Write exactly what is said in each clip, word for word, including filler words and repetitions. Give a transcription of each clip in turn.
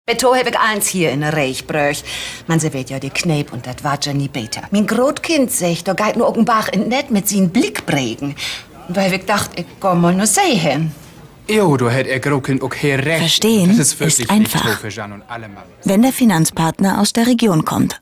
Beto heb ich eins hier in der Reichbröch. Man se weet ja die Knäb und dat war ja nie beter. Mein Grotkind sech, da geit nur Augenbach in net mit sin Blick prägen. Und da hab ich gedacht, ich komm mal nur sehen. Jo, du hätt er Grotkind auch hier recht. Verstehen ist, ist einfach, wenn der Finanzpartner aus der Region kommt.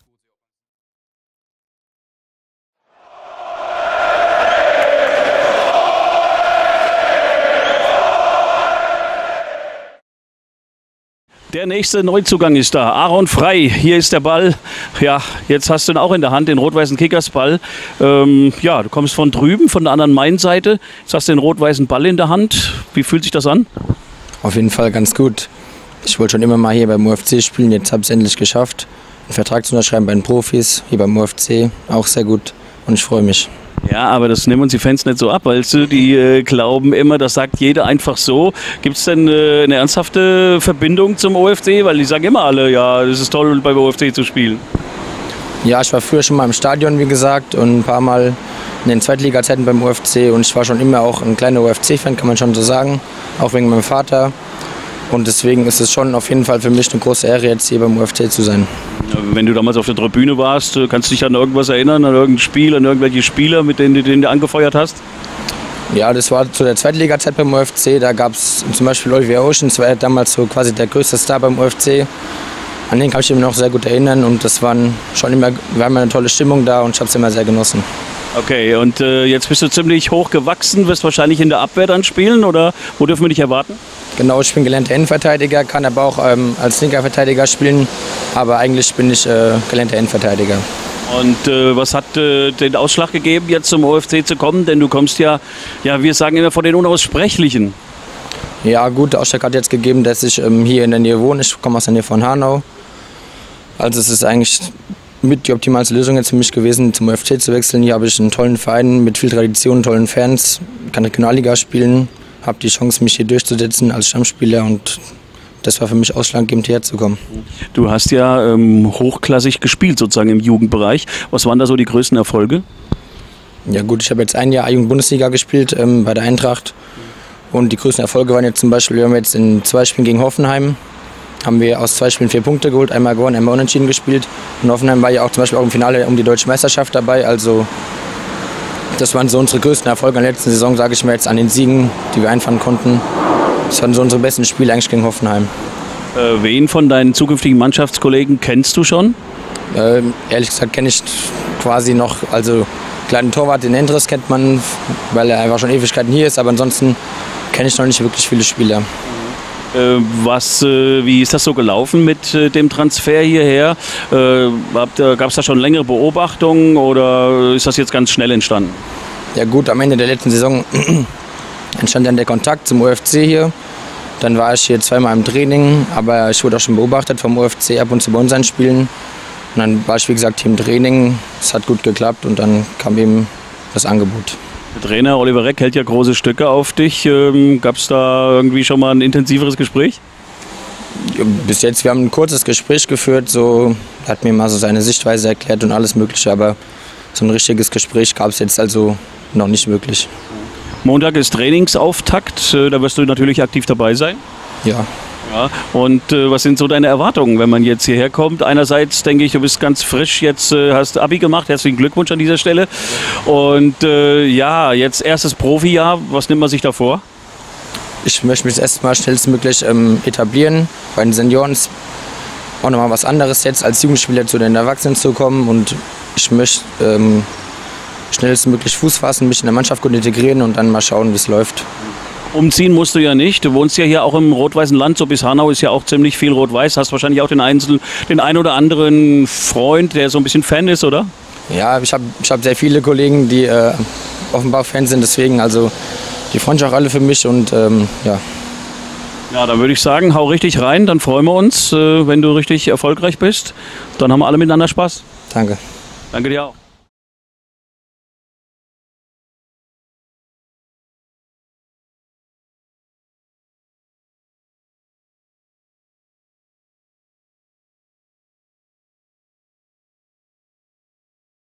Der nächste Neuzugang ist da, Aaron Frey. Hier ist der Ball. Ja, jetzt hast du ihn auch in der Hand, den rot-weißen Kickersball. Ähm, ja, du kommst von drüben, von der anderen Main-Seite. Jetzt hast du den rot-weißen Ball in der Hand. Wie fühlt sich das an? Auf jeden Fall ganz gut. Ich wollte schon immer mal hier beim U F C spielen. Jetzt habe ich es endlich geschafft. Einen Vertrag zu unterschreiben bei den Profis, hier beim U F C. Auch sehr gut und ich freue mich. Ja, aber das nehmen uns die Fans nicht so ab, weil sie die äh, glauben immer, das sagt jeder einfach so. Gibt es denn äh, eine ernsthafte Verbindung zum O F C? Weil die sagen immer alle, ja, es ist toll, beim O F C zu spielen. Ja, ich war früher schon mal im Stadion, wie gesagt, und ein paar Mal in den Zweitliga-Zeiten beim U F C. Und ich war schon immer auch ein kleiner U F C-Fan, kann man schon so sagen, auch wegen meinem Vater. Und deswegen ist es schon auf jeden Fall für mich eine große Ehre, jetzt hier beim U F C zu sein. Wenn du damals auf der Tribüne warst, kannst du dich an irgendwas erinnern, an irgendein Spiel, an irgendwelche Spieler, mit denen, denen du angefeuert hast? Ja, das war zu der Zweitliga-Zeit beim U F C. Da gab es zum Beispiel Olivier Oceans, war damals so quasi der größte Star beim U F C. An den kann ich mich noch sehr gut erinnern und das waren schon immer, wir haben eine tolle Stimmung da und ich habe es immer sehr genossen. Okay, und äh, jetzt bist du ziemlich hoch gewachsen, wirst wahrscheinlich in der Abwehr dann spielen oder wo dürfen wir dich erwarten? Genau, ich bin gelernter Innenverteidiger, kann aber auch ähm, als linker Verteidiger spielen, aber eigentlich bin ich äh, gelernter Innenverteidiger. Und äh, was hat äh, den Ausschlag gegeben, jetzt zum O F C zu kommen? Denn du kommst ja, ja, wir sagen immer von den Unaussprechlichen. Ja gut, der Ausschlag hat jetzt gegeben, dass ich ähm, hier in der Nähe wohne. Ich komme aus der Nähe von Hanau. Also es ist eigentlich mit die optimalste Lösung jetzt für mich gewesen, zum O F C zu wechseln. Hier habe ich einen tollen Verein mit viel Tradition, tollen Fans, kann Regionalliga spielen, habe die Chance, mich hier durchzusetzen als Stammspieler und das war für mich ausschlaggebend, hierher zu kommen. Du hast ja ähm, hochklassig gespielt sozusagen im Jugendbereich. Was waren da so die größten Erfolge? Ja gut, ich habe jetzt ein Jahr A-Jugend-Bundesliga gespielt ähm, bei der Eintracht und die größten Erfolge waren jetzt zum Beispiel, wir haben jetzt in zwei Spielen gegen Hoffenheim haben wir aus zwei Spielen vier Punkte geholt, einmal gewonnen, einmal unentschieden gespielt. Und Hoffenheim war ja auch zum Beispiel auch im Finale um die Deutsche Meisterschaft dabei. Also das waren so unsere größten Erfolge in der letzten Saison, sage ich mir jetzt, an den Siegen, die wir einfahren konnten. Das waren so unsere besten Spiele eigentlich gegen Hoffenheim. Äh, wen von deinen zukünftigen Mannschaftskollegen kennst du schon? Äh, ehrlich gesagt kenne ich quasi noch, also kleinen Torwart, den Endres kennt man, weil er einfach schon Ewigkeiten hier ist. Aber ansonsten kenne ich noch nicht wirklich viele Spieler. Was, wie ist das so gelaufen mit dem Transfer hierher? Gab es da schon längere Beobachtungen oder ist das jetzt ganz schnell entstanden? Ja gut, am Ende der letzten Saison entstand dann der Kontakt zum U F C hier. Dann war ich hier zweimal im Training, aber ich wurde auch schon beobachtet vom U F C ab und zu bei unseren Spielen. Und dann war ich wie gesagt hier im Training, es hat gut geklappt und dann kam eben das Angebot. Der Trainer Oliver Reck hält ja große Stücke auf dich. Ähm, Gab es da irgendwie schon mal ein intensiveres Gespräch? Bis jetzt, wir haben ein kurzes Gespräch geführt. So, er hat mir mal so seine Sichtweise erklärt und alles Mögliche. Aber so ein richtiges Gespräch gab es jetzt also noch nicht wirklich. Montag ist Trainingsauftakt. Da wirst du natürlich aktiv dabei sein. Ja. Ja, und äh, was sind so deine Erwartungen, wenn man jetzt hierher kommt? Einerseits denke ich, du bist ganz frisch, jetzt äh, hast Abi gemacht, herzlichen Glückwunsch an dieser Stelle. Und äh, ja, jetzt erstes Profijahr, was nimmt man sich da vor? Ich möchte mich erstmal schnellstmöglich ähm, etablieren. Bei den Senioren ist auch nochmal was anderes jetzt als Jugendspieler zu den Erwachsenen zu kommen. Und ich möchte ähm, schnellstmöglich Fuß fassen, mich in der Mannschaft gut integrieren und dann mal schauen, wie es läuft. Umziehen musst du ja nicht. Du wohnst ja hier auch im rot-weißen Land. So bis Hanau ist ja auch ziemlich viel rot-weiß. Hast wahrscheinlich auch den, Einzel den einen oder anderen Freund, der so ein bisschen Fan ist, oder? Ja, ich habe ich hab sehr viele Kollegen, die äh, offenbar Fans sind. Deswegen, also die freuen sich auch alle für mich. Und ähm, ja. Ja, dann würde ich sagen, hau richtig rein. Dann freuen wir uns, äh, wenn du richtig erfolgreich bist. Dann haben wir alle miteinander Spaß. Danke. Danke dir auch.